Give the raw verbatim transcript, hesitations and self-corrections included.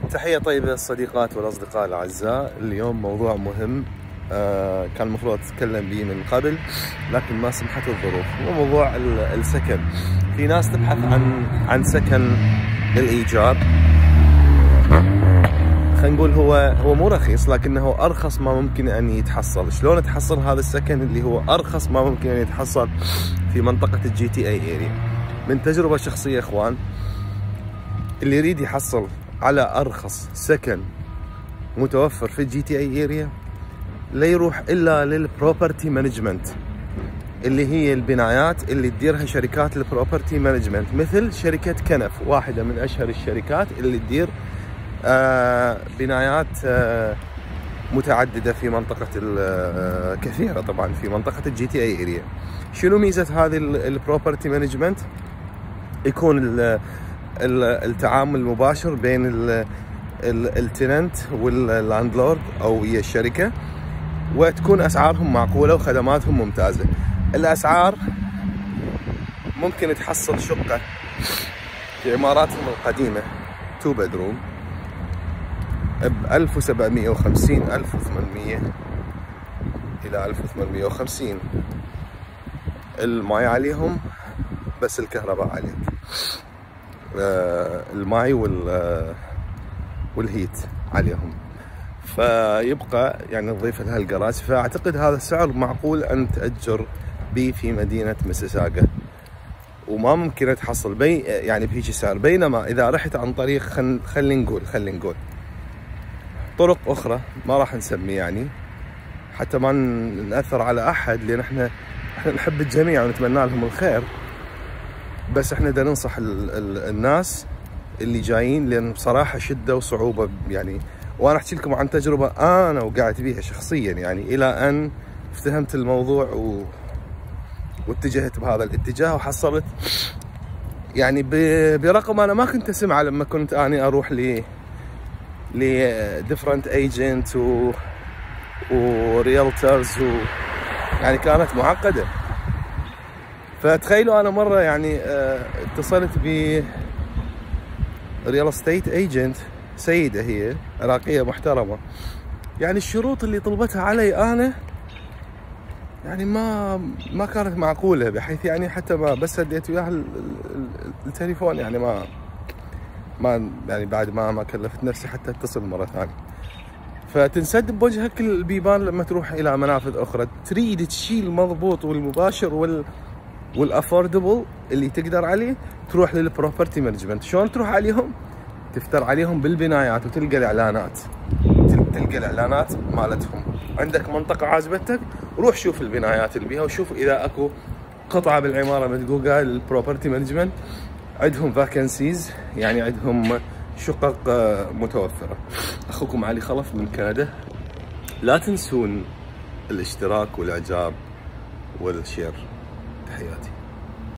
تحية طيبة الصديقات والأصدقاء الأعزاء. اليوم موضوع مهم آه كان المفروض أتكلم به من قبل لكن ما سمحت الظروف. هو موضوع السكن. في ناس تبحث عن عن سكن للإيجار. خلينا نقول هو هو مو رخيص لكنه أرخص ما ممكن أن يتحصل. شلون تحصل هذا السكن اللي هو أرخص ما ممكن أن يتحصل في منطقة الجي تي اي اريا؟ من تجربة شخصية إخوان، اللي يريد يحصل على أرخص سكن متوفر في الجي تي اي اريا لا يروح إلا للبروبرتي مانجمنت، اللي هي البنايات اللي تديرها شركات البروبرتي مانجمنت، مثل شركة كنف، واحدة من أشهر الشركات اللي تدير آه بنايات آه متعددة في منطقة آه كثيرة طبعا في منطقة الجي تي اي اريا. شنو ميزة هذه البروبرتي مانجمنت؟ يكون ال التعامل المباشر بين التننت واللاندلورد او هي الشركه، وتكون اسعارهم معقوله وخدماتهم ممتازه. الاسعار ممكن تحصل شقه في عماراتهم القديمه تو بدروم ب ألف وسبعمية وخمسين ألف وثمانمية الى ألف وثمانمية وخمسين. الماي عليهم بس الكهرباء عليك. آه الماي وال والهيت عليهم، فيبقى يعني نضيف لها الجراج. فاعتقد هذا السعر معقول ان تأجر به في مدينة مسيساغا، وما ممكن تحصل بي يعني بهيك سعر. بينما اذا رحت عن طريق خل خلينا نقول خلينا نقول طرق اخرى ما راح نسمي يعني حتى ما نأثر على احد، لان احنا احنا نحب الجميع ونتمنى لهم الخير، بس احنا بدنا ننصح ال ال الناس اللي جايين، لان بصراحه شده وصعوبه يعني. وانا احكي لكم عن تجربه انا وقعت بيها شخصيا يعني، الى ان افتهمت الموضوع و... واتجهت بهذا الاتجاه، وحصلت يعني ب... برقم انا ما كنت اسمعه لما كنت اني اروح ل ل ديفرنت ايجنت و وريالترز و... يعني كانت معقده. فتخيلوا انا مره يعني اه اتصلت ب ريال استيت ايجنت، سيده هي عراقيه محترمه، يعني الشروط اللي طلبتها علي انا يعني ما ما كانت معقوله، بحيث يعني حتى ما بس اديت وياها التليفون يعني ما ما يعني بعد ما ما كلفت نفسي حتى اتصل مره ثانيه. فتنسد بوجهك البيبان لما تروح الى منافذ اخرى. تريد تشيل المضبوط والمباشر وال والافوردبل اللي تقدر عليه، تروح للبروبرتي مانجمنت. شلون تروح عليهم؟ تفتر عليهم بالبنايات وتلقى الاعلانات، تلقى الاعلانات مالتهم. عندك منطقه عاجبتك، روح شوف البنايات اللي بيها وشوف اذا اكو قطعه بالعماره مدقوقه. البروبرتي مانجمنت عندهم فاكنسيز، يعني عندهم شقق متوفره. اخوكم علي خلف من كندا. لا تنسون الاشتراك والاعجاب والشير. تحياتي.